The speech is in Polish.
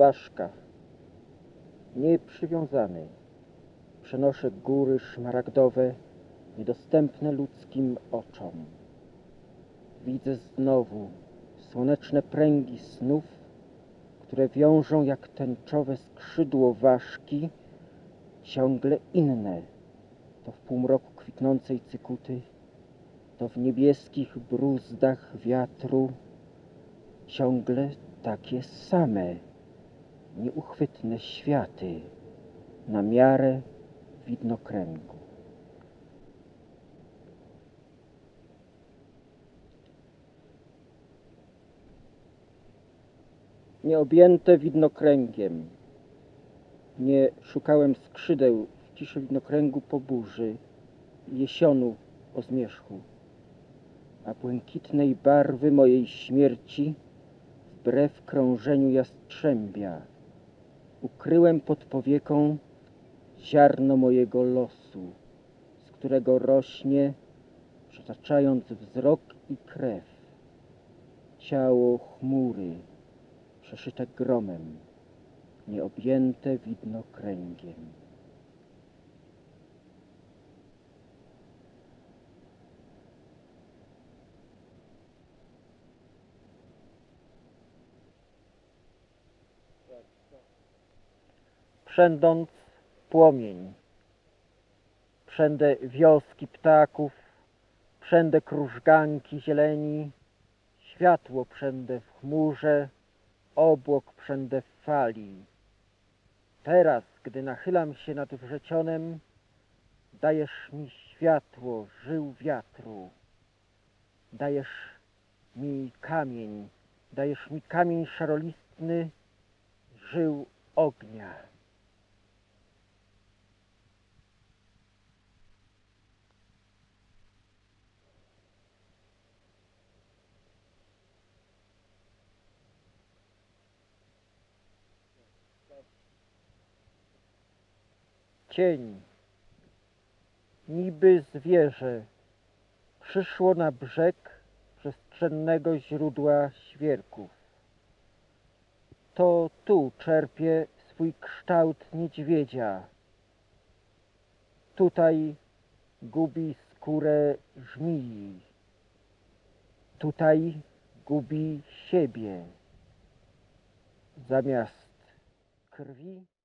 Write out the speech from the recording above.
ważkach, nieprzywiązany, przenoszę góry szmaragdowe, niedostępne ludzkim oczom. Widzę znowu słoneczne pręgi snów, które wiążą jak tęczowe skrzydło ważki, ciągle inne, to w półmroku kwitnącej cykuty, to w niebieskich bruzdach wiatru, ciągle takie same, nieuchwytne światy, na miarę widnokręgu. Nieobjęte widnokręgiem, nie szukałem skrzydeł w ciszy widnokręgu po burzy, jesionu o zmierzchu, a błękitnej barwy mojej śmierci wbrew krążeniu jastrzębia ukryłem pod powieką ziarno mojego losu, z którego rośnie, przetaczając wzrok i krew, ciało chmury przeszyte gromem, nieobjęte widnokręgiem. Przędąc płomień, przędę wioski ptaków, przędę krużganki zieleni, światło przędę w chmurze, obłok przędę w fali. Teraz, gdy nachylam się nad wrzecionem, dajesz mi światło żył wiatru. Dajesz mi kamień szarolistny żył ognia. Cień, niby zwierzę, przyszło na brzeg przestrzennego źródła świerków. To tu czerpie swój kształt niedźwiedzia. Tutaj gubi skórę żmii. Tutaj gubi siebie. Zamiast krwi